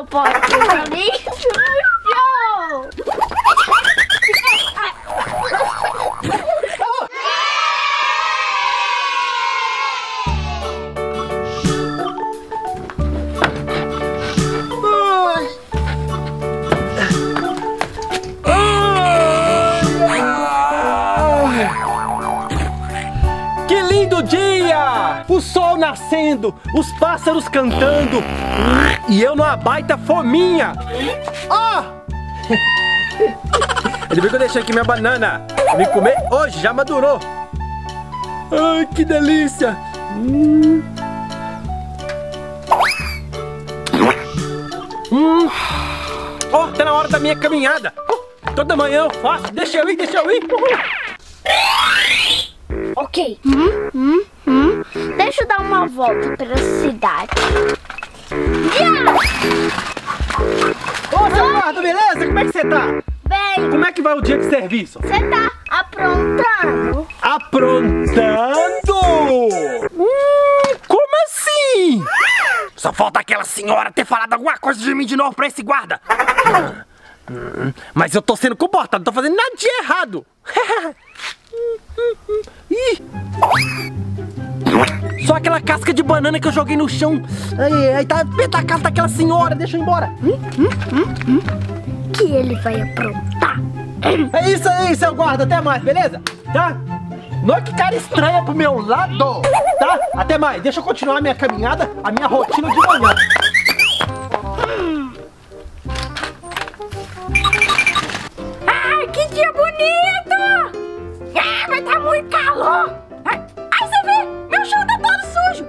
eu posso fazer isso no show. Que lindo dia! O sol nascendo, os pássaros cantando e eu numa baita fominha. Ainda bem que eu deixei aqui minha banana. Eu vim comer hoje, já madurou. Ai, que delícia! Tá na hora da minha caminhada. Toda manhã eu faço. Deixa eu ir, deixa eu ir. Ok. Deixa eu dar uma volta pela cidade. Ô, seu guarda, beleza? Como é que você tá? Bem, Como é que vai o dia de serviço? você tá aprontando? Aprontando? Como assim? Só falta aquela senhora ter falado alguma coisa de mim de novo pra esse guarda. Mas eu tô sendo comportado, não tô fazendo nada de errado. Só aquela casca de banana que eu joguei no chão. Aí tá perto da casa daquela senhora, deixa eu ir embora. Que ele vai aprontar? É isso aí, seu guarda, até mais, beleza? Tá? Não é que cara estranha pro meu lado, tá? Até mais, deixa eu continuar a minha caminhada, a minha rotina de manhã. Ai, que dia bonito! Ah, vai tá muito calor! Ai, você vê, meu chão tá todo sujo!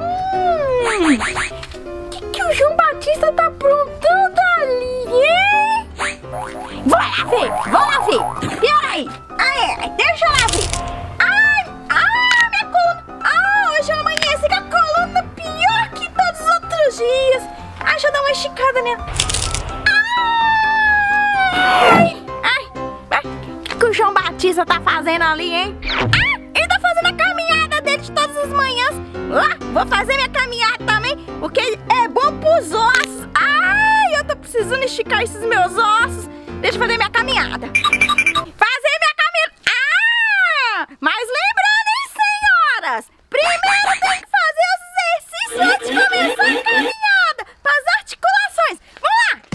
Que o João Batista tá aprontando ali, hein? Vou lá ver! Peraí! Ai, deixa eu lá ver! Minha coluna! Hoje eu amanheci com a coluna pior que todos os outros dias! Deixa eu dar uma esticada nela! O que o João Batista tá fazendo ali, hein? Ele tá fazendo a caminhada dele de todas as manhãs. Vou fazer minha caminhada também, porque é bom pros ossos. Eu tô precisando esticar esses meus ossos. Deixa eu fazer minha caminhada. Mas lembrando, hein, senhoras? Primeiro tem que fazer os exercícios antes de começar a caminhada, para as articulações. Vamos lá!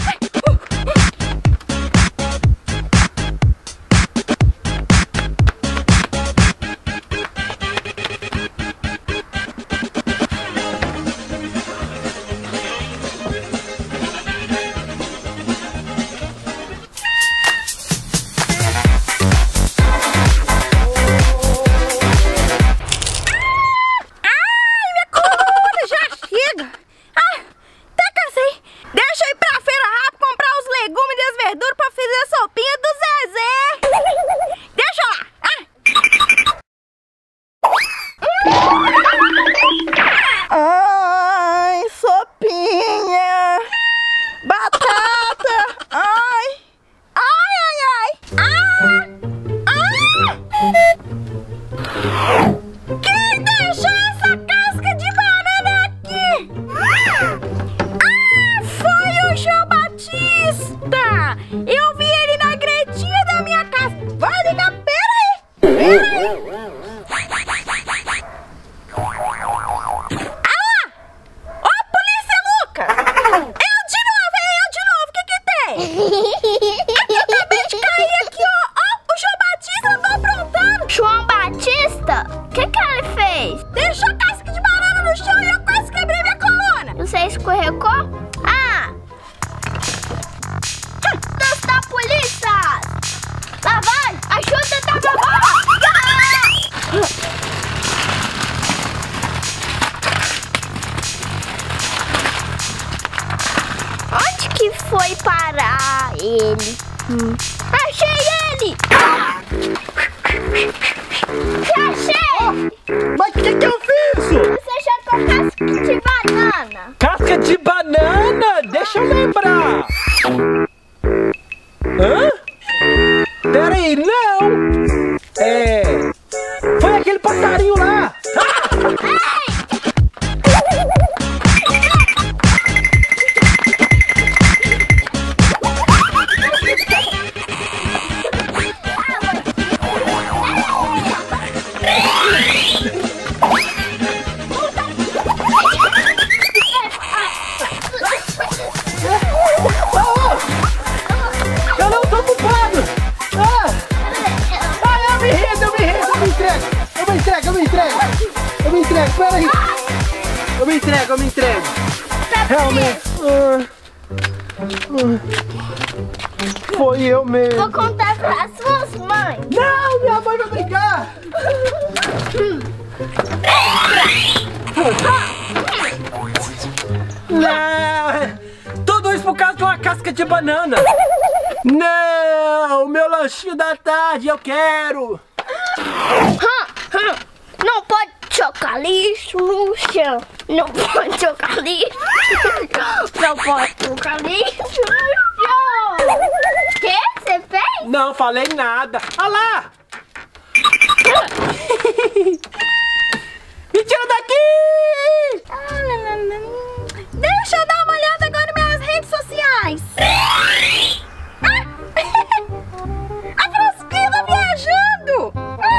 Foi parar ele. Achei ele! Achei! Mas o que eu fiz? Você achou casca de banana? Casca de banana? Deixa eu lembrar. Hã? Pera aí, não! Foi aquele passarinho lá! peraí. Eu me entrego. Realmente. Foi eu mesmo. Vou contar para as suas mães. Não, minha mãe vai brigar. Não, tudo isso por causa de uma casca de banana. Não, meu lanchinho da tarde, eu quero. Não pode jogar lixo no chão. Não pode jogar lixo. Não pode jogar lixo no chão. O que você fez? Não falei nada. Olha lá. Me tira daqui. Deixa eu dar uma olhada agora nas minhas redes sociais. A Frasquila viajando.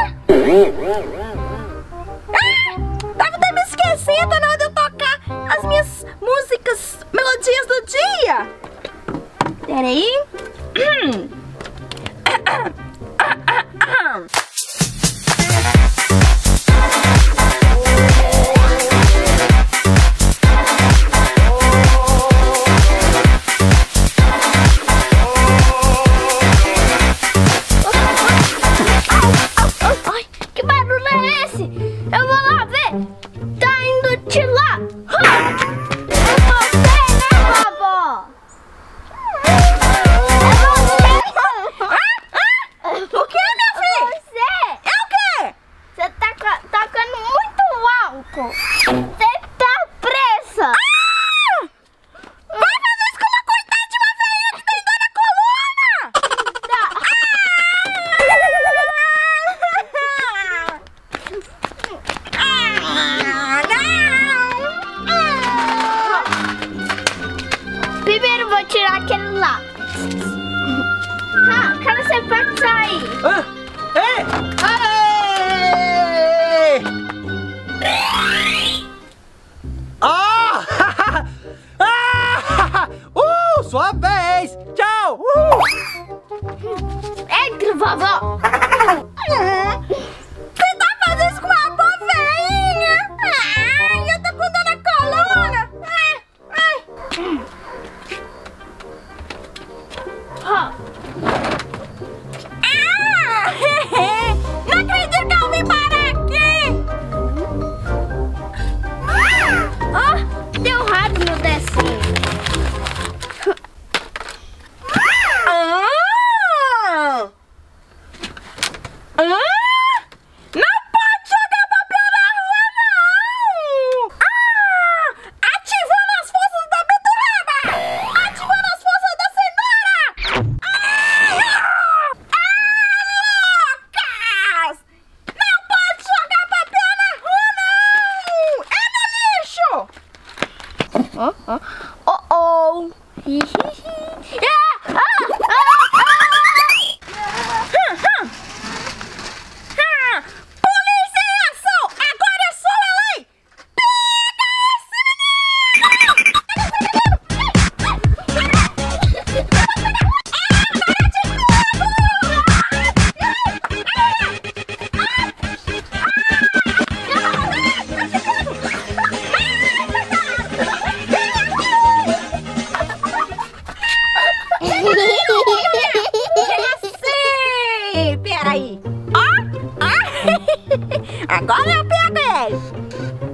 Tava até me esquecendo na hora de eu tocar as minhas músicas, melodias do dia. Peraí. Ai, que barulho é esse? Eu vou lá ver. Tá indo de lá. É você, né, vovó? O que, minha filha? Você. É o quê? Você tá tocando muito alto. Você tá presa. Vai fazer isso com uma coitada de uma velha que tem dor na coluna! Primeiro vou tirar aquele lá. Cara, você pode sair. Ei! Sua vez! Tchau! Entra, vovó. Você tá fazendo isso com uma boa velhinha? Ai, eu tô com dor na coluna! Não acredito que eu vim parar aqui! Deu errado meu desenho. Não pode jogar papel na rua, não! Ativando as forças da beterraba! Ativando as forças da cenoura! Loucas! Não pode jogar papel na rua, não! É no lixo! Polícia em ação! Agora é sua lei! Peraí! Agora eu pego ele!